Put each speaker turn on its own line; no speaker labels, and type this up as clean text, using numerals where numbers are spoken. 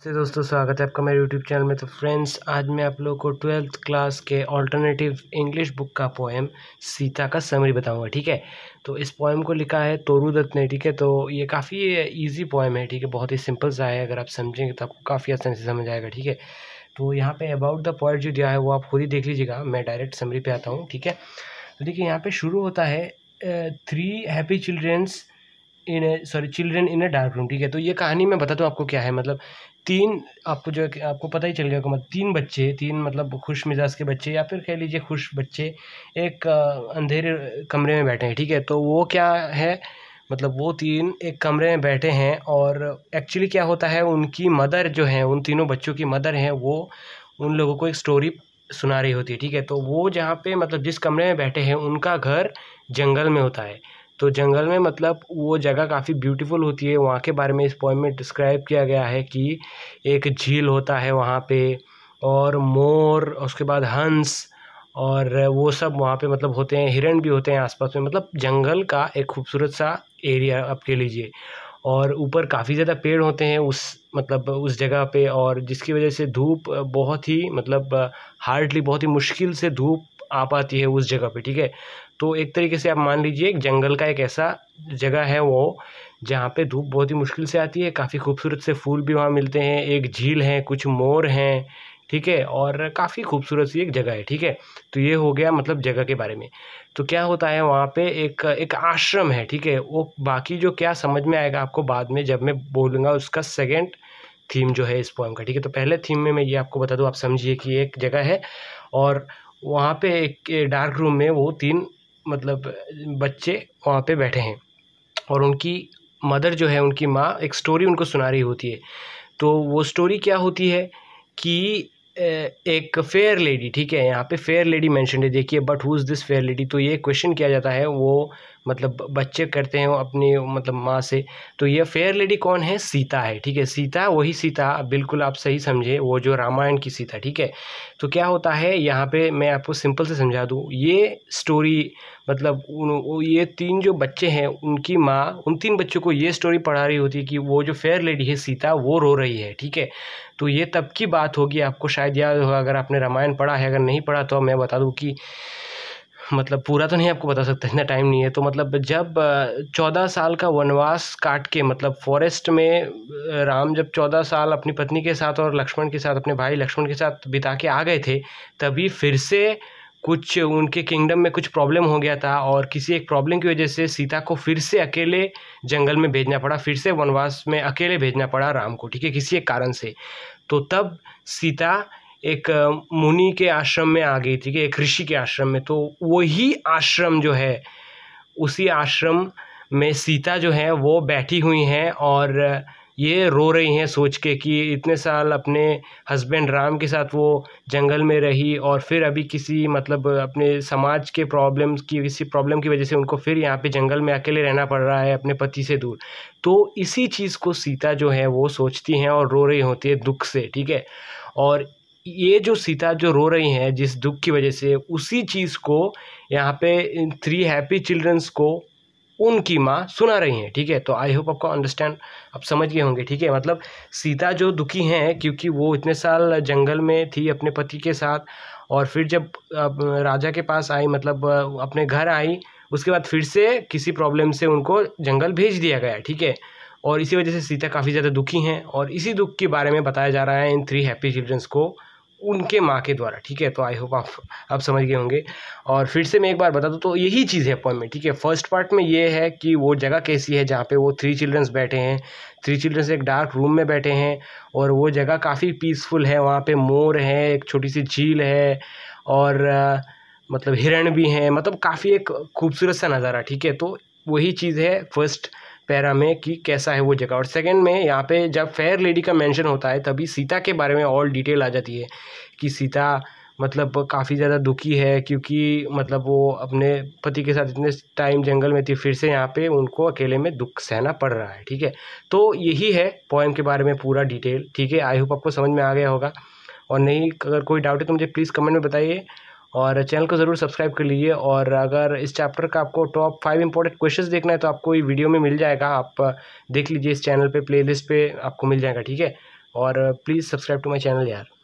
से दोस्तों स्वागत है आपका मेरे यूट्यूब चैनल में। तो फ्रेंड्स, आज मैं आप लोगों को 12th क्लास के ऑल्टरनेटिव इंग्लिश बुक का पोएम सीता का समरी बताऊंगा। ठीक है, तो इस पोएम को लिखा है तोरू दत्त ने। ठीक है, तो ये काफ़ी इजी पोएम है। ठीक है, बहुत ही सिंपल सा है। अगर आप समझेंगे तो आपको काफ़ी आसानी से समझ आएगा। ठीक है, तो यहाँ पे अबाउट द पोएट जो दिया है वो आप खुद ही देख लीजिएगा। मैं डायरेक्ट समरी पे आता हूँ। ठीक है, तो देखिए यहाँ पे शुरू होता है 3 happy children in a dark room. ठीक है, तो ये कहानी मैं बताता हूँ आपको क्या है। मतलब 3 आपको जो है कि आपको पता ही चल गया होगा। मतलब 3 बच्चे, 3 मतलब खुश मिजाज के बच्चे या फिर कह लीजिए खुश बच्चे एक अंधेरे कमरे में बैठे हैं। ठीक है, तो वो क्या है, मतलब वो 3 एक कमरे में बैठे हैं और एक्चुअली क्या होता है, उनकी मदर जो है, उन तीनों बच्चों की मदर है, वो उन लोगों को एक स्टोरी सुना रही होती है। ठीक है, तो वो जहाँ पे मतलब जिस कमरे में बैठे हैं उनका घर जंगल में होता है। तो जंगल में मतलब वो जगह काफ़ी ब्यूटीफुल होती है। वहाँ के बारे में इस पोएम में डिस्क्राइब किया गया है कि एक झील होता है वहाँ पे, और मोर, उसके बाद हंस, और वो सब वहाँ पे मतलब होते हैं। हिरण भी होते हैं आसपास में। मतलब जंगल का एक खूबसूरत सा एरिया आप कह लीजिए। और ऊपर काफ़ी ज़्यादा पेड़ होते हैं उस मतलब उस जगह पे, और जिसकी वजह से धूप बहुत ही मतलब हार्डली, बहुत ही मुश्किल से धूप आ पाती है उस जगह पे। ठीक है, तो एक तरीके से आप मान लीजिए एक जंगल का एक ऐसा जगह है वो, जहाँ पे धूप बहुत ही मुश्किल से आती है। काफ़ी खूबसूरत से फूल भी वहाँ मिलते हैं, एक झील है, कुछ मोर हैं। ठीक है, और काफ़ी खूबसूरत सी एक जगह है। ठीक है, तो ये हो गया मतलब जगह के बारे में। तो क्या होता है वहाँ पे एक एक आश्रम है। ठीक है, वो बाकी जो क्या समझ में आएगा आपको बाद में जब मैं बोलूँगा उसका सेकंड थीम जो है इस पोएम का। ठीक है, तो पहले थीम में मैं ये आपको बता दूँ, आप समझिए कि एक जगह है और वहाँ पे एक डार्क रूम में वो 3 मतलब बच्चे वहाँ पे बैठे हैं और उनकी मदर जो है, उनकी माँ एक स्टोरी उनको सुना रही होती है। तो वो स्टोरी क्या होती है कि एक फेयर लेडी, ठीक है, यहाँ पे फेयर लेडी मेंशन है। देखिए, but who is this fair lady, तो ये क्वेश्चन किया जाता है, वो मतलब बच्चे करते हैं अपनी मतलब माँ से। तो ये फेयर लेडी कौन है? सीता है। ठीक है, सीता, वही सीता, बिल्कुल आप सही समझे, वो जो रामायण की सीता। ठीक है, तो क्या होता है यहाँ पे, मैं आपको सिंपल से समझा दूँ ये स्टोरी। मतलब ये 3 जो बच्चे हैं उनकी माँ उन 3 बच्चों को ये स्टोरी पढ़ा रही होती है कि वो जो फेयर लेडी है सीता, वो रो रही है। ठीक है, तो ये तब की बात होगी, आपको शायद याद होगा अगर आपने रामायण पढ़ा है। अगर नहीं पढ़ा तो मैं बता दूं कि मतलब पूरा तो नहीं आपको बता सकता, इतना टाइम नहीं है। तो मतलब जब 14 साल का वनवास काट के, मतलब फॉरेस्ट में राम जब 14 साल अपनी पत्नी के साथ और लक्ष्मण के साथ, अपने भाई लक्ष्मण के साथ बिता के आ गए थे, तभी फिर से कुछ उनके किंगडम में कुछ प्रॉब्लम हो गया था और किसी एक प्रॉब्लम की वजह से सीता को फिर से अकेले जंगल में भेजना पड़ा, फिर से वनवास में अकेले भेजना पड़ा राम को। ठीक है, किसी एक कारण से। तो तब सीता एक मुनि के आश्रम में आ गई थी, कि एक ऋषि के आश्रम में। तो वही आश्रम जो है, उसी आश्रम में सीता जो है वो बैठी हुई हैं और ये रो रही हैं सोच के कि इतने साल अपने हस्बैंड राम के साथ वो जंगल में रही और फिर अभी किसी मतलब अपने समाज के प्रॉब्लम्स की, किसी प्रॉब्लम की वजह से उनको फिर यहाँ पे जंगल में अकेले रहना पड़ रहा है अपने पति से दूर। तो इसी चीज़ को सीता जो है वो सोचती हैं और रो रही होती है दुख से। ठीक है, और ये जो सीता जो रो रही हैं जिस दुख की वजह से, उसी चीज़ को यहाँ पे इन 3 हैप्पी चिल्ड्रंस को उनकी माँ सुना रही हैं। ठीक है, तो आई होप आपको अंडरस्टैंड, आप समझ गए होंगे। ठीक है, मतलब सीता जो दुखी हैं क्योंकि वो इतने साल जंगल में थी अपने पति के साथ, और फिर जब अब राजा के पास आई, मतलब अपने घर आई, उसके बाद फिर से किसी प्रॉब्लम से उनको जंगल भेज दिया गया। ठीक है, और इसी वजह से सीता काफ़ी ज़्यादा दुखी हैं और इसी दुख के बारे में बताया जा रहा है इन 3 हैप्पी चिल्ड्रंस को उनके माँ के द्वारा। ठीक है, तो आई होप आप समझ गए होंगे। और फिर से मैं एक बार बता दूँ तो यही चीज़ है पोएम में। ठीक है, फर्स्ट पार्ट में ये है कि वो जगह कैसी है जहाँ पे वो 3 चिल्ड्रंस बैठे हैं। 3 चिल्ड्रंस एक डार्क रूम में बैठे हैं और वो जगह काफ़ी पीसफुल है। वहाँ पे मोर है, एक छोटी सी झील है, और मतलब हिरण भी हैं, मतलब काफ़ी एक खूबसूरत सा नज़ारा। ठीक है, तो वही चीज़ है फर्स्ट पैरा में कि कैसा है वो जगह। और सेकंड में यहाँ पे जब फेयर लेडी का मेंशन होता है तभी सीता के बारे में और डिटेल आ जाती है कि सीता मतलब काफ़ी ज़्यादा दुखी है क्योंकि मतलब वो अपने पति के साथ इतने टाइम जंगल में थी, फिर से यहाँ पे उनको अकेले में दुख सहना पड़ रहा है। ठीक है, तो यही है पोएम के बारे में पूरा डिटेल। ठीक है, आई होप आपको समझ में आ गया होगा, और नहीं अगर कोई डाउट है तो मुझे प्लीज़ कमेंट में बताइए, और चैनल को ज़रूर सब्सक्राइब कर लीजिए। और अगर इस चैप्टर का आपको टॉप 5 इंपॉर्टेंट क्वेश्चंस देखना है तो आपको ये वीडियो में मिल जाएगा, आप देख लीजिए, इस चैनल पे प्लेलिस्ट पे आपको मिल जाएगा। ठीक है, और please subscribe to my channel यार।